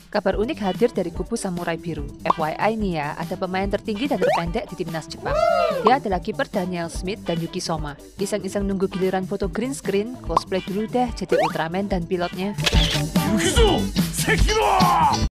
Kabar unik hadir dari kubu Samurai Biru. FYI nih ya, ada pemain tertinggi dan terpendek di timnas Jepang. Dia adalah kiper Daniel Smith dan Yuki Soma. Iseng-iseng nunggu giliran foto green screen, cosplay dulu deh jadi Ultraman dan pilotnya.